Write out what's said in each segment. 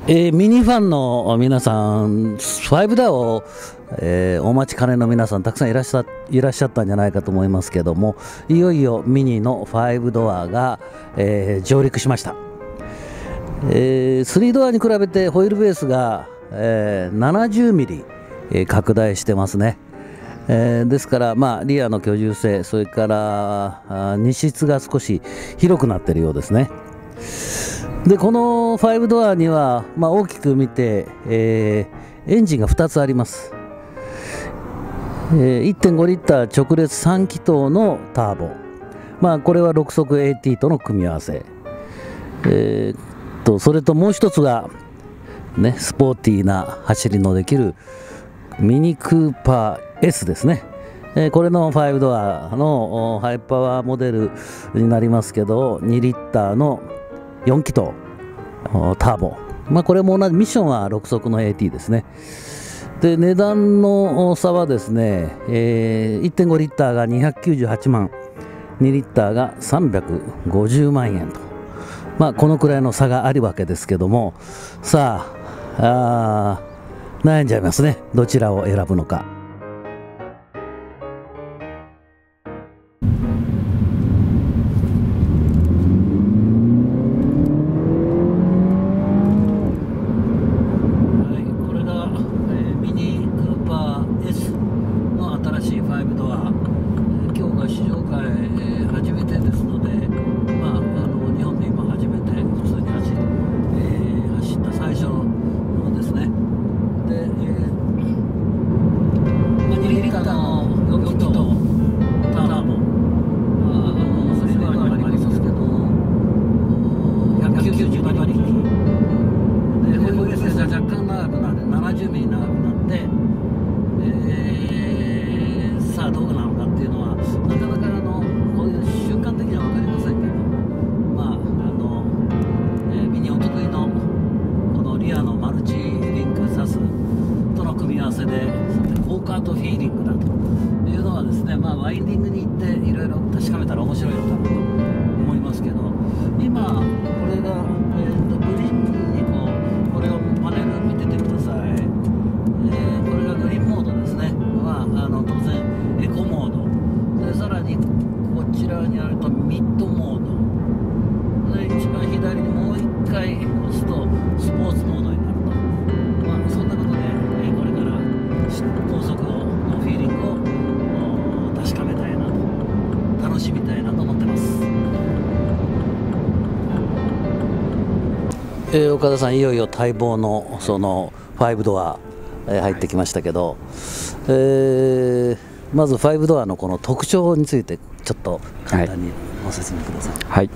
ミニファンの皆さん、5ダーを、お待ちかねの皆さんたくさんいらっしゃったんじゃないかと思いますけども、いよいよミニの5ドアが、上陸しました。3ドアに比べてホイールベースが、70ミリ、拡大してますね。ですから、リアの居住性、それから荷室が少し広くなっているようですね。でこの5ドアには、大きく見て、エンジンが2つあります。1.5 リッター直列3気筒のターボ、これは6速 AT との組み合わせ、それともう一つが、スポーティーな走りのできるミニクーパー S ですね。これの5ドアのハイパワーモデルになりますけど、2リッターの4気筒ターボ、これも同じミッションは6速の AT ですね。で値段の差はですね、1.5 リッターが298万、2リッターが350万円と、このくらいの差があるわけですけども、さあ、悩んじゃいますね、どちらを選ぶのか。ワインディングに行っていろいろ確かめたら面白いのかなと思いますけど、今これが、グリーンにこれをパネル見ててください。これがグリーンモードですね。当然エコモードで、さらにこちらにあるとミッドモードで、一番左にもう一回押すとスポーツモードになると、そんなことで、これから高速のフィーリングを確かめたいなと、楽しみたいなと思ってます。岡田さん、いよいよ待望のその5ドア、入ってきましたけど、まず5ドアのこの特徴についてちょっと簡単にご説明ください。 はい、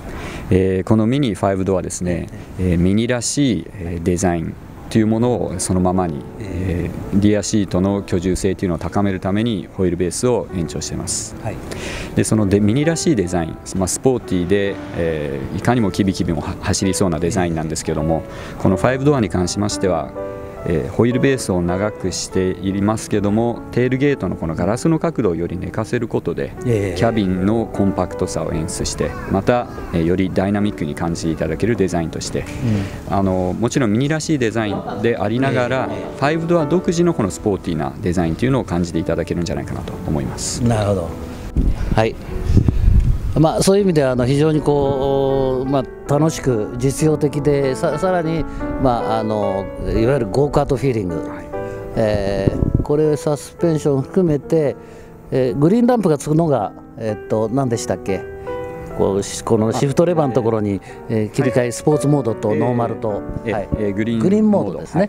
このミニ5ドアですね、ミニらしいデザインというものをそのままに、リアシートの居住性というのを高めるためにホイールベースを延長しています。でそのミニらしいデザイン、スポーティーで、いかにもキビキビも走りそうなデザインなんですけども、この5ドアに関しましては、ホイールベースを長くしていますけども、テールゲートのこのガラスの角度をより寝かせることで、キャビンのコンパクトさを演出して、また、よりダイナミックに感じていただけるデザインとして、もちろんミニらしいデザインでありながら、5ドア独自のこのスポーティーなデザインというのを感じていただけるんじゃないかなと思います。 なるほど。はい、そういう意味では非常に楽しく実用的で、さらに、いわゆるゴーカートフィーリング、これサスペンション含めて、グリーンランプがつくのが、何でしたっけ、このシフトレバーのところに、切り替え、スポーツモードとノーマルと、グリーンモードですね。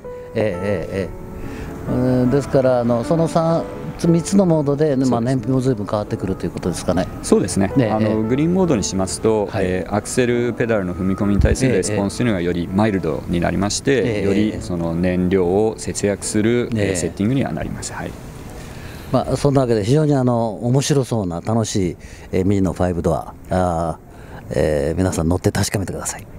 ですからその3つのモードで、燃費も随分変わってくるということですかね。 そうですね、グリーンモードにしますと、アクセルペダルの踏み込みに対するレスポンスというのがよりマイルドになりまして、よりその燃料を節約する、セッティングにはなります。 そんなわけで非常に面白そうな楽しいミニの5ドア、皆さん乗って確かめてください。